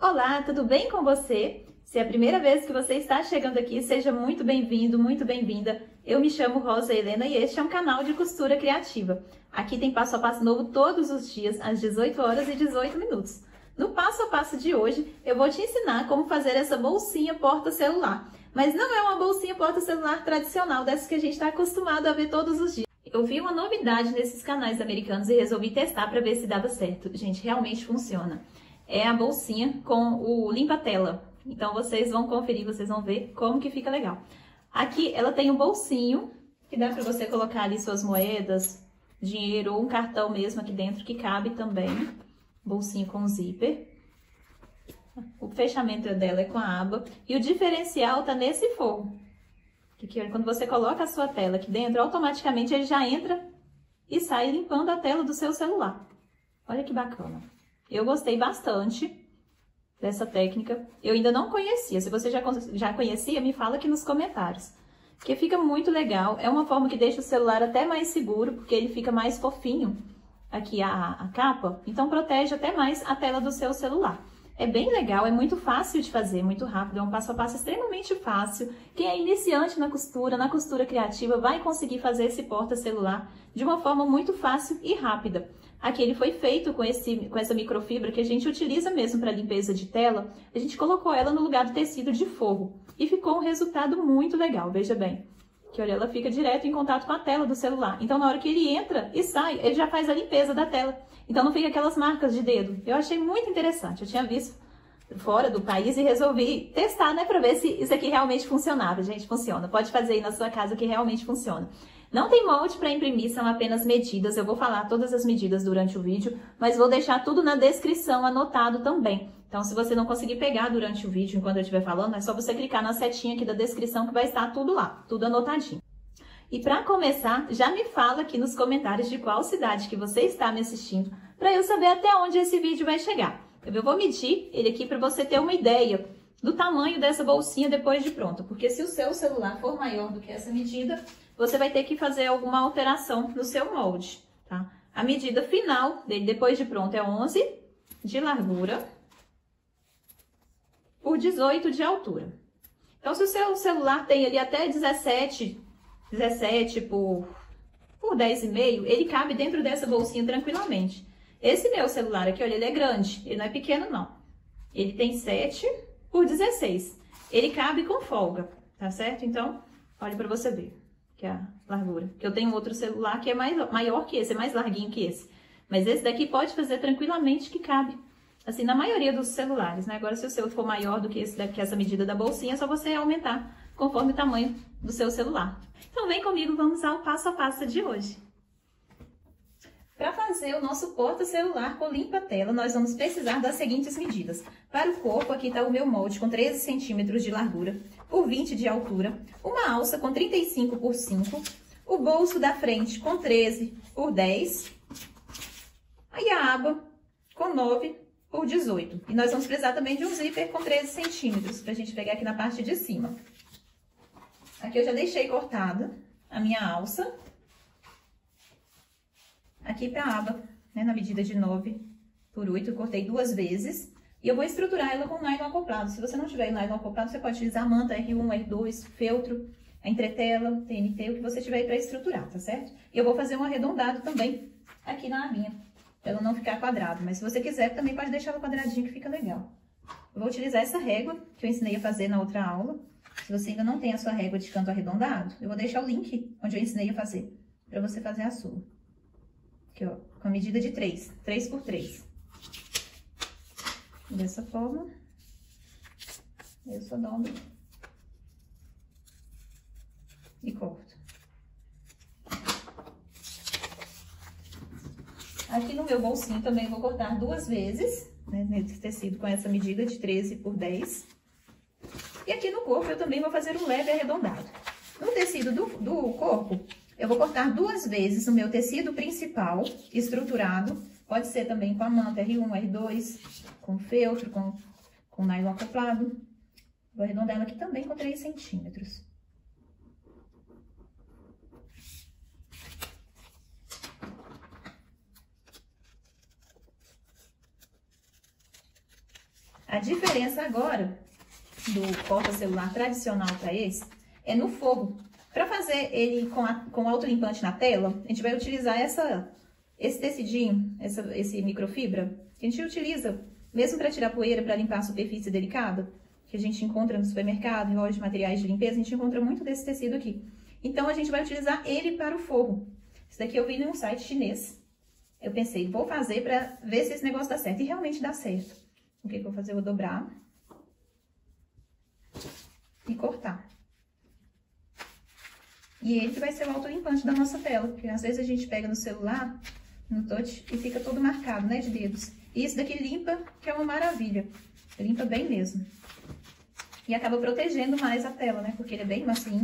Olá, tudo bem com você? Se é a primeira vez que você está chegando aqui, seja muito bem-vindo, muito bem-vinda. Eu me chamo Rosa Helena e este é um canal de costura criativa. Aqui tem passo a passo novo todos os dias, às 18 horas e 18 minutos. No passo a passo de hoje, eu vou te ensinar como fazer essa bolsinha porta-celular. Mas não é uma bolsinha porta-celular tradicional, dessas que a gente está acostumado a ver todos os dias. Eu vi uma novidade nesses canais americanos e resolvi testar para ver se dava certo. Gente, realmente funciona. É a bolsinha com o limpa-tela. Então, vocês vão conferir, vocês vão ver como que fica legal. Aqui, ela tem um bolsinho, que dá para você colocar ali suas moedas, dinheiro ou um cartão mesmo aqui dentro, que cabe também. Bolsinho com zíper. O fechamento dela é com a aba. E o diferencial tá nesse forro. Que quando você coloca a sua tela aqui dentro, automaticamente ele já entra e sai limpando a tela do seu celular. Olha que bacana. Eu gostei bastante dessa técnica. Eu ainda não conhecia. Se você já conhecia, me fala aqui nos comentários. Porque fica muito legal. É uma forma que deixa o celular até mais seguro, porque ele fica mais fofinho aqui a capa. Então protege até mais a tela do seu celular. É bem legal, é muito fácil de fazer, muito rápido, é um passo a passo extremamente fácil. Quem é iniciante na costura criativa, vai conseguir fazer esse porta-celular de uma forma muito fácil e rápida. Aqui ele foi feito com essa microfibra que a gente utiliza mesmo para limpeza de tela. A gente colocou ela no lugar do tecido de forro e ficou um resultado muito legal, veja bem. Que olha, ela fica direto em contato com a tela do celular. Então na hora que ele entra e sai, ele já faz a limpeza da tela. Então não fica aquelas marcas de dedo. Eu achei muito interessante, eu tinha visto fora do país e resolvi testar, né, para ver se isso aqui realmente funcionava. Gente, funciona. Pode fazer aí na sua casa que realmente funciona. Não tem molde para imprimir, são apenas medidas. Eu vou falar todas as medidas durante o vídeo, mas vou deixar tudo na descrição anotado também. Então, se você não conseguir pegar durante o vídeo, enquanto eu estiver falando, é só você clicar na setinha aqui da descrição que vai estar tudo lá, tudo anotadinho. E para começar, já me fala aqui nos comentários de qual cidade que você está me assistindo, para eu saber até onde esse vídeo vai chegar. Eu vou medir ele aqui para você ter uma ideia do tamanho dessa bolsinha depois de pronta, porque se o seu celular for maior do que essa medida, você vai ter que fazer alguma alteração no seu molde, tá? A medida final dele depois de pronto é 11 de largura por 18 de altura. Então, se o seu celular tem ali até 17 por 10,5, ele cabe dentro dessa bolsinha tranquilamente. Esse meu celular aqui, olha, ele é grande, ele não é pequeno não. Ele tem 7 por 16. Ele cabe com folga, tá certo? Então, olha para você ver que é a largura. Que eu tenho outro celular que é maior que esse, é mais larguinho que esse. Mas esse daqui pode fazer tranquilamente que cabe. Assim, na maioria dos celulares, né? Agora, se o seu for maior do que esse daqui, essa medida da bolsinha, é só você aumentar conforme o tamanho do seu celular. Então, vem comigo, vamos ao passo a passo de hoje. Para fazer o nosso porta-celular com limpa-tela, nós vamos precisar das seguintes medidas. Para o corpo, aqui está o meu molde com 13 centímetros de largura por 20 de altura, uma alça com 35 por 5, o bolso da frente com 13 por 10, e a aba com 9 por 18. E nós vamos precisar também de um zíper com 13 centímetros, para a gente pegar aqui na parte de cima. Aqui eu já deixei cortada a minha alça. Aqui para a aba, né, na medida de 9 por 8, eu cortei 2 vezes. E eu vou estruturar ela com nylon acoplado. Se você não tiver nylon acoplado, você pode utilizar manta R1, R2, feltro, a entretela, TNT, o que você tiver aí para estruturar, tá certo? E eu vou fazer um arredondado também aqui na abinha, para ela não ficar quadrado. Mas se você quiser, também pode deixar ela quadradinha que fica legal. Eu vou utilizar essa régua que eu ensinei a fazer na outra aula. Se você ainda não tem a sua régua de canto arredondado, eu vou deixar o link onde eu ensinei a fazer, para você fazer a sua. Aqui, ó, com a medida de 3 por 3. Dessa forma, eu só dobro e corto. Aqui no meu bolsinho também vou cortar 2 vezes, né, nesse tecido com essa medida de 13 por 10. E aqui no corpo eu também vou fazer um leve arredondado. No tecido do corpo, eu vou cortar 2 vezes o meu tecido principal, estruturado. Pode ser também com a manta R1, R2, com feltro, com nylon acoplado. Vou arredondar ela aqui também com 3 centímetros. A diferença agora do porta-celular tradicional para esse é no forro. Para fazer ele com autolimpante na tela, a gente vai utilizar esse tecidinho, esse microfibra, que a gente utiliza mesmo para tirar poeira, para limpar a superfície delicada, que a gente encontra no supermercado, em lojas de materiais de limpeza, a gente encontra muito desse tecido aqui. Então, a gente vai utilizar ele para o forro. Esse daqui eu vi num site chinês. Eu pensei, vou fazer para ver se esse negócio dá certo. E realmente dá certo. O que eu vou fazer? Eu vou dobrar e cortar. E ele que vai ser o autolimpante da nossa tela, porque às vezes a gente pega no celular, no touch, e fica todo marcado, né, de dedos. E esse daqui limpa, que é uma maravilha. Limpa bem mesmo. E acaba protegendo mais a tela, né, porque ele é bem macinho.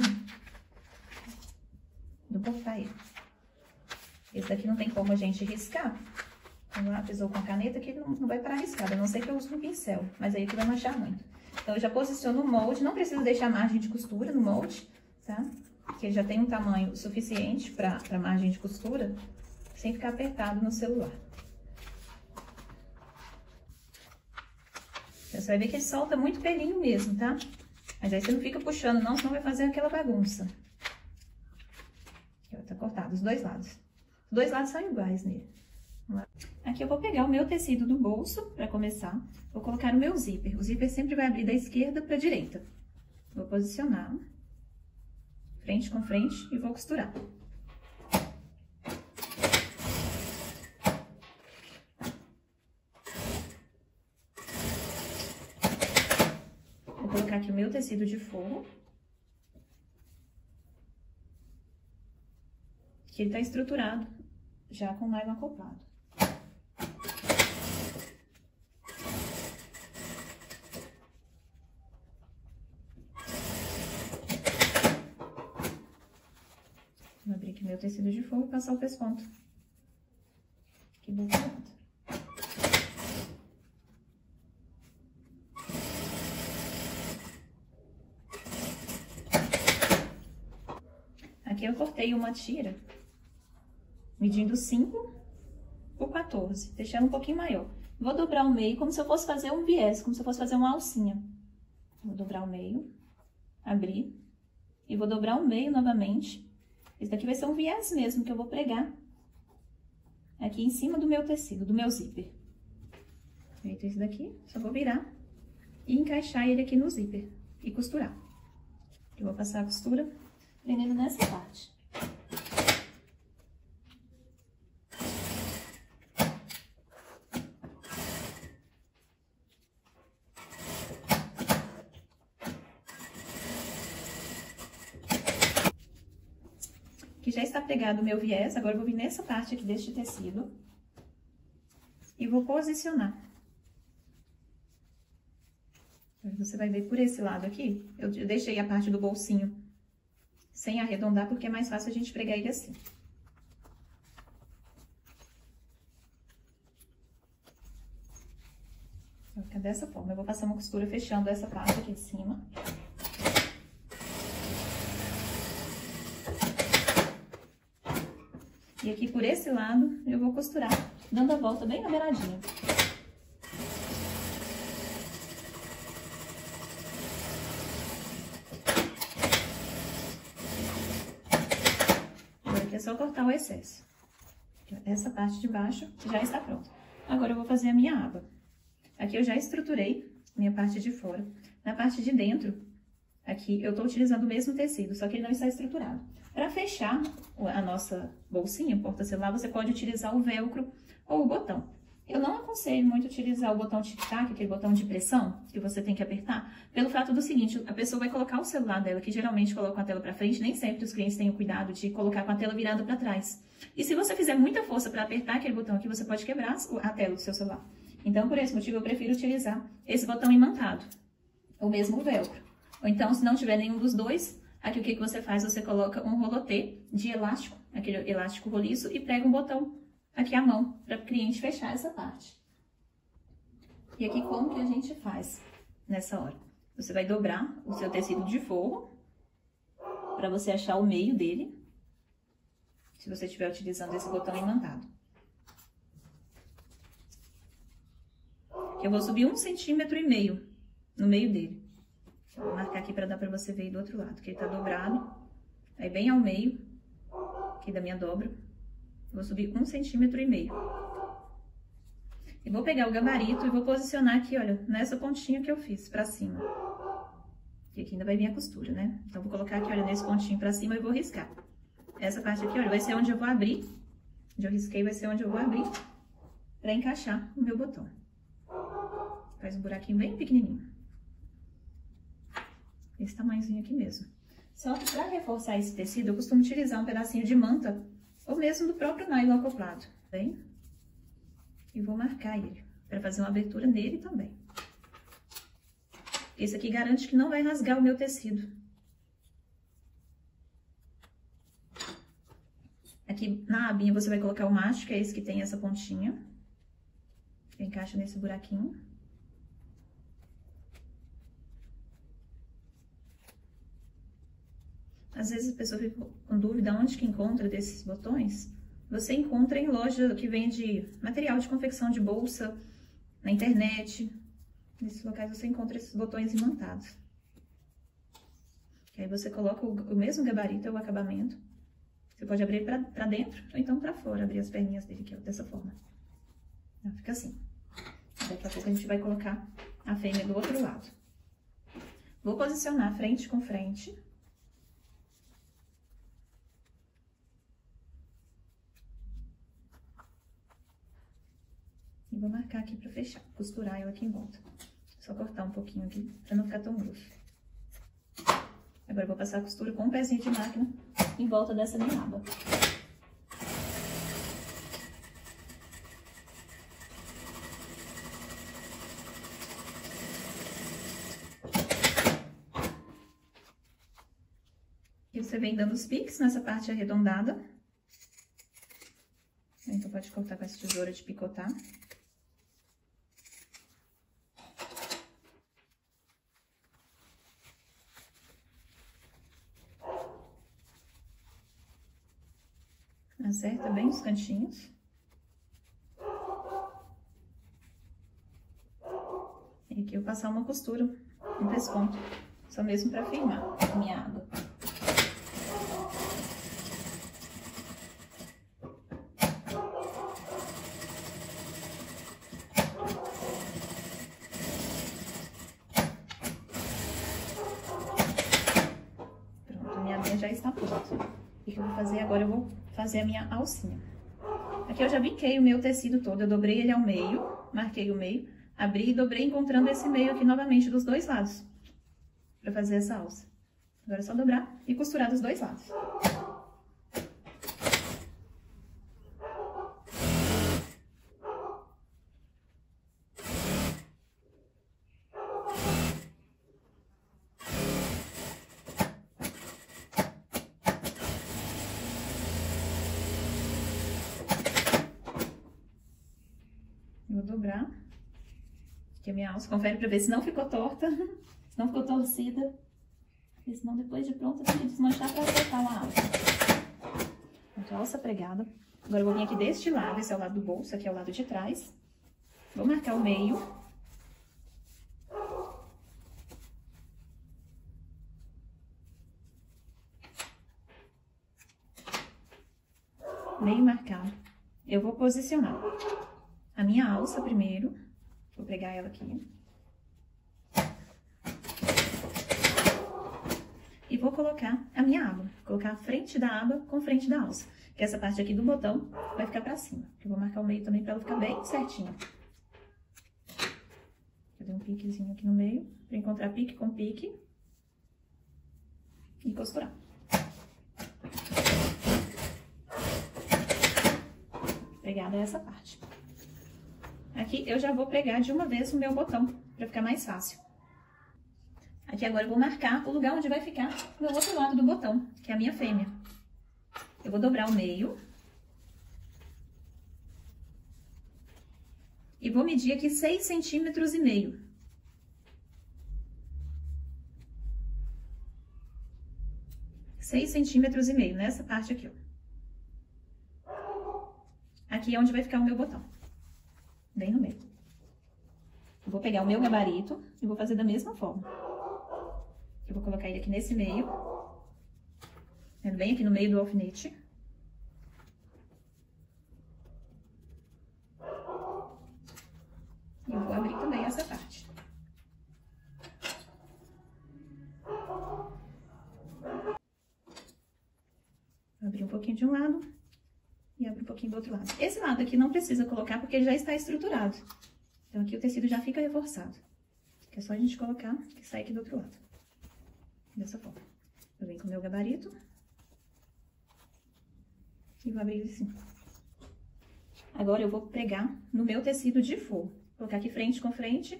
Vou cortar ele. Esse daqui não tem como a gente riscar com lápis ou com caneta, que não vai parar riscado, a não ser que eu use um pincel, mas aí que vai manchar muito. Então, eu já posiciono o molde, não preciso deixar margem de costura no molde, tá? Porque já tem um tamanho suficiente para margem de costura, sem ficar apertado no celular. Você vai ver que ele solta muito pelinho mesmo, tá? Mas aí você não fica puxando não, senão vai fazer aquela bagunça. Aqui, ó, tá cortado os dois lados. Os dois lados são iguais nele. Aqui eu vou pegar o meu tecido do bolso, para começar. Vou colocar o meu zíper. O zíper sempre vai abrir da esquerda para a direita. Vou posicionar frente com frente e vou costurar. Vou colocar aqui o meu tecido de forro. Que ele tá estruturado já com nylon acoplado. Vou abrir aqui meu tecido de forro e passar o pesponto aqui do outro lado. Aqui eu cortei uma tira medindo 5 por 14, deixando um pouquinho maior. Vou dobrar o meio como se eu fosse fazer um viés, como se eu fosse fazer uma alcinha. Vou dobrar o meio, abrir, e vou dobrar o meio novamente. Esse daqui vai ser um viés mesmo, que eu vou pregar aqui em cima do meu tecido, do meu zíper. Feito esse daqui, só vou virar e encaixar ele aqui no zíper e costurar. Eu vou passar a costura prendendo nessa parte. Que já está pregado o meu viés, agora eu vou vir nessa parte aqui deste tecido e vou posicionar. Você vai ver por esse lado aqui, eu deixei a parte do bolsinho sem arredondar, porque é mais fácil a gente pregar ele assim. Vai ficar dessa forma. Eu vou passar uma costura fechando essa parte aqui de cima. E aqui por esse lado, eu vou costurar, dando a volta bem na beiradinha. Agora aqui é só cortar o excesso. Essa parte de baixo já está pronta. Agora eu vou fazer a minha aba. Aqui eu já estruturei minha parte de fora. Na parte de dentro, aqui eu tô utilizando o mesmo tecido, só que ele não está estruturado. Para fechar a nossa bolsinha, porta-celular, você pode utilizar o velcro ou o botão. Eu não aconselho muito utilizar o botão tic-tac, aquele botão de pressão que você tem que apertar, pelo fato do seguinte, a pessoa vai colocar o celular dela, que geralmente coloca a tela para frente, nem sempre os clientes têm o cuidado de colocar com a tela virada para trás. E se você fizer muita força para apertar aquele botão aqui, você pode quebrar a tela do seu celular. Então, por esse motivo, eu prefiro utilizar esse botão imantado, ou mesmo o velcro. Ou então, se não tiver nenhum dos dois, aqui o que você faz? Você coloca um rolotê de elástico, aquele elástico roliço, e prega um botão aqui à mão, para o cliente fechar essa parte. E aqui como que a gente faz nessa hora? Você vai dobrar o seu tecido de forro, para você achar o meio dele, se você estiver utilizando esse botão imantado. que eu vou subir 1,5 centímetros no meio dele. Eu vou marcar aqui pra dar pra você ver aí do outro lado, que ele tá dobrado. Aí bem ao meio, aqui da minha dobra, vou subir 1,5 centímetros. E vou pegar o gabarito e vou posicionar aqui, olha, nessa pontinha que eu fiz, pra cima. E aqui ainda vai vir a costura, né? Então, vou colocar aqui, olha, nesse pontinho pra cima e vou riscar. Essa parte aqui, olha, vai ser onde eu vou abrir. Onde eu risquei vai ser onde eu vou abrir pra encaixar o meu botão. Faz um buraquinho bem pequenininho. Esse tamanhozinho aqui mesmo. Só que pra reforçar esse tecido, eu costumo utilizar um pedacinho de manta ou mesmo do próprio nylon acoplado, bem? E vou marcar ele, para fazer uma abertura nele também. Esse aqui garante que não vai rasgar o meu tecido. Aqui na abinha você vai colocar o macho, que é esse que tem essa pontinha. Que encaixa nesse buraquinho. Às vezes a pessoa fica com dúvida onde que encontra desses botões. Você encontra em loja que vende material de confecção de bolsa, na internet. Nesses locais você encontra esses botões imantados. Que aí você coloca o mesmo gabarito, o acabamento. Você pode abrir pra dentro ou então pra fora, abrir as perninhas dele aqui, ó, dessa forma. Então, fica assim. Daqui a pouco a gente vai colocar a fêmea do outro lado. Vou posicionar frente com frente. E vou marcar aqui pra fechar, costurar ela aqui em volta. Só cortar um pouquinho aqui, pra não ficar tão grosso. Agora eu vou passar a costura com um pezinho de máquina em volta dessa minha aba. E você vem dando os piques nessa parte arredondada. Então pode cortar com essa tesoura de picotar. Acerta bem os cantinhos. E aqui eu vou passar uma costura, um pesponto, só mesmo para firmar a minha aba. Pronto, a minha abinha já está pronta. O que eu vou fazer agora? Eu vou fazer a minha alcinha. Aqui eu já biquei o meu tecido todo, eu dobrei ele ao meio, marquei o meio, abri e dobrei encontrando esse meio aqui novamente dos dois lados, pra fazer essa alça. Agora é só dobrar e costurar dos dois lados. Vou dobrar aqui a minha alça, confere pra ver se não ficou torta, se não ficou torcida, porque senão depois de pronta tem que desmanchar pra acertar uma alça. Pronto, a alça pregada. Agora eu vou vir aqui deste lado, esse é o lado do bolso, aqui é o lado de trás. Vou marcar o meio. Meio marcado. Eu vou posicionar a minha alça primeiro, vou pregar ela aqui. E vou colocar a minha aba, vou colocar a frente da aba com frente da alça. Que essa parte aqui do botão vai ficar pra cima. Eu vou marcar o meio também pra ela ficar bem certinha. Eu dei um piquezinho aqui no meio, pra encontrar pique com pique. E costurar. Pregada essa parte. Aqui eu já vou pregar de uma vez o meu botão, pra ficar mais fácil. Aqui agora eu vou marcar o lugar onde vai ficar o meu outro lado do botão, que é a minha fêmea. Eu vou dobrar o meio. E vou medir aqui 6,5 centímetros. 6,5 centímetros, nessa parte aqui, ó. Aqui é onde vai ficar o meu botão. Bem no meio. Eu vou pegar o meu gabarito e vou fazer da mesma forma. Eu vou colocar ele aqui nesse meio, bem aqui no meio do alfinete. E eu vou abrir também essa parte. Vou abrir um pouquinho de um lado e abro um pouquinho do outro lado. Esse lado aqui não precisa colocar porque ele já está estruturado. Então, aqui o tecido já fica reforçado. É só a gente colocar e sair aqui do outro lado. Dessa forma. Eu venho com o meu gabarito. E vou abrir assim. Agora, eu vou pegar no meu tecido de forro. Colocar aqui frente com frente.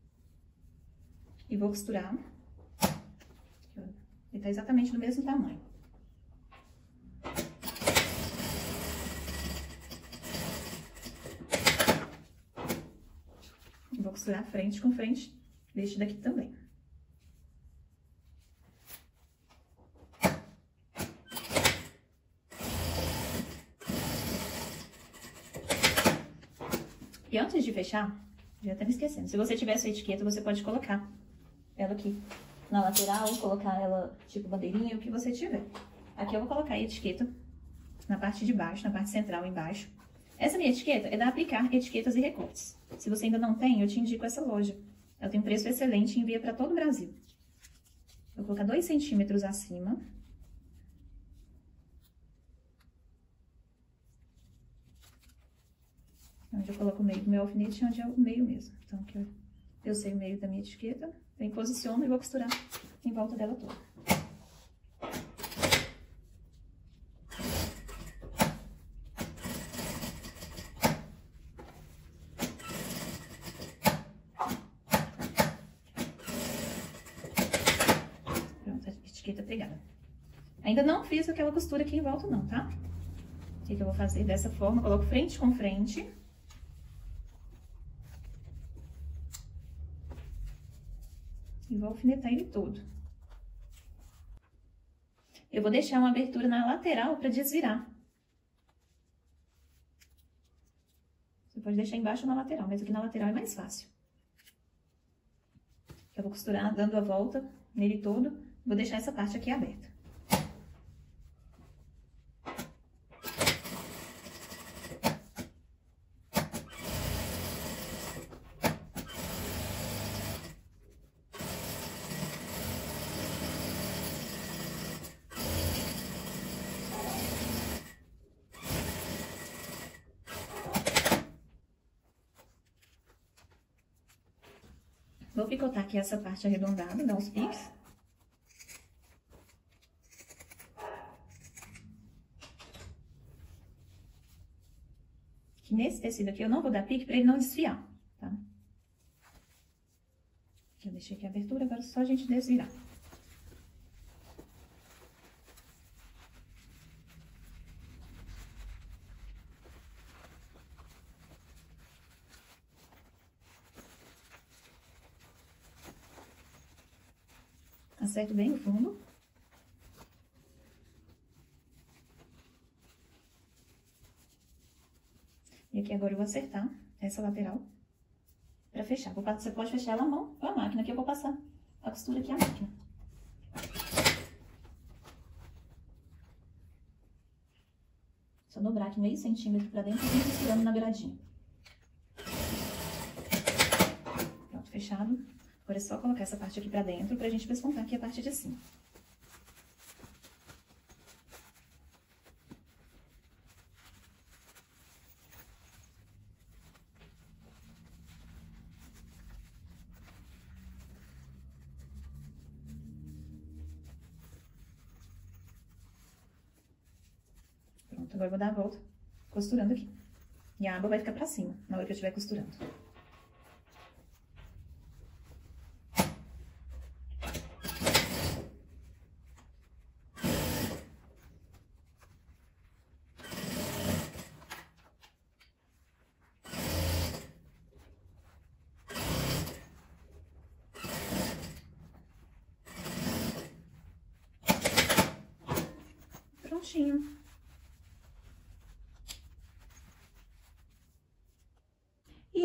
E vou costurar. Ele tá exatamente do mesmo tamanho. E vou costurar frente com frente deste daqui também. E antes de fechar, já tá me esquecendo, se você tiver sua etiqueta, você pode colocar ela aqui na lateral, colocar ela tipo bandeirinha, o que você tiver. Aqui eu vou colocar a etiqueta na parte de baixo, na parte central embaixo. Essa minha etiqueta é da Aplicar Etiquetas e Recortes. Se você ainda não tem, eu te indico essa loja. Ela tem um preço excelente e envia para todo o Brasil. Vou colocar 2 centímetros acima. Onde eu coloco o meio do meu alfinete, onde é o meio mesmo. Então, aqui eu sei o meio da minha etiqueta, eu posiciono e vou costurar em volta dela toda. Pronto, a etiqueta pregada. Ainda não fiz aquela costura aqui em volta não, tá? O que eu vou fazer? Dessa forma, coloco frente com frente. E vou alfinetar ele todo. Eu vou deixar uma abertura na lateral para desvirar. Você pode deixar embaixo ou na lateral, mas aqui na lateral é mais fácil. Eu vou costurar dando a volta nele todo. Vou deixar essa parte aqui aberta. Vou picotar aqui essa parte arredondada, dar uns piques. Que nesse tecido aqui eu não vou dar pique para ele não desfiar, tá? Eu deixei aqui a abertura, agora é só a gente desvirar. Acerto bem o fundo. E aqui agora eu vou acertar essa lateral pra fechar. Você pode fechar ela à mão ou à máquina, que eu vou passar a costura aqui à máquina. Só dobrar aqui meio centímetro pra dentro e vir costurando na beiradinha. Pronto, fechado. Agora é só colocar essa parte aqui pra dentro pra gente pespontar aqui a parte de cima. Pronto, agora eu vou dar a volta costurando aqui. E a aba vai ficar pra cima na hora que eu estiver costurando.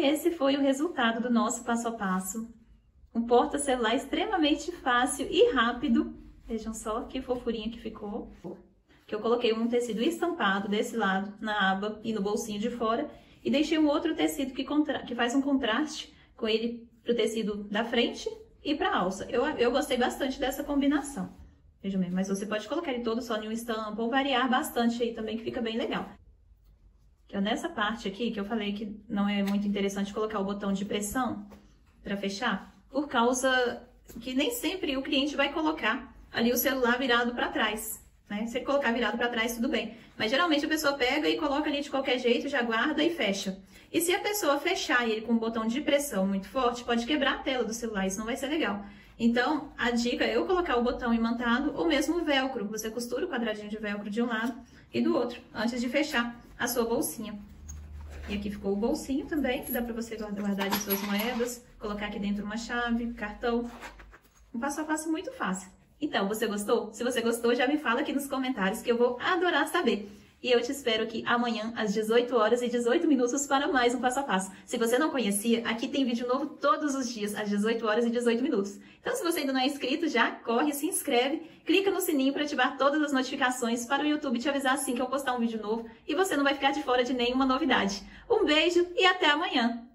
esse foi o resultado do nosso passo a passo. Um porta-celular extremamente fácil e rápido. Vejam só que fofurinha que ficou. Que eu coloquei um tecido estampado desse lado, na aba e no bolsinho de fora. E deixei um outro tecido que faz um contraste com ele pro tecido da frente e pra alça. Eu gostei bastante dessa combinação. Vejam bem, mas você pode colocar ele todo só em uma estampa ou variar bastante aí também, que fica bem legal. Então, nessa parte aqui, que eu falei que não é muito interessante colocar o botão de pressão para fechar, por causa que nem sempre o cliente vai colocar ali o celular virado para trás, né? Se ele colocar virado para trás, tudo bem. Mas geralmente a pessoa pega e coloca ali de qualquer jeito, já guarda e fecha. E se a pessoa fechar ele com um botão de pressão muito forte, pode quebrar a tela do celular, isso não vai ser legal. Então, a dica é eu colocar o botão imantado ou mesmo o velcro. Você costura o quadradinho de velcro de um lado e do outro, antes de fechar a sua bolsinha. E aqui ficou o bolsinho também, que dá para você guardar as suas moedas, colocar aqui dentro uma chave, cartão. Um passo a passo muito fácil. Então, você gostou? Se você gostou, já me fala aqui nos comentários que eu vou adorar saber. E eu te espero aqui amanhã, às 18 horas e 18 minutos, para mais um passo a passo. Se você não conhecia, aqui tem vídeo novo todos os dias, às 18 horas e 18 minutos. Então, se você ainda não é inscrito, já corre, se inscreve, clica no sininho para ativar todas as notificações para o YouTube te avisar assim que eu postar um vídeo novo e você não vai ficar de fora de nenhuma novidade. Um beijo e até amanhã!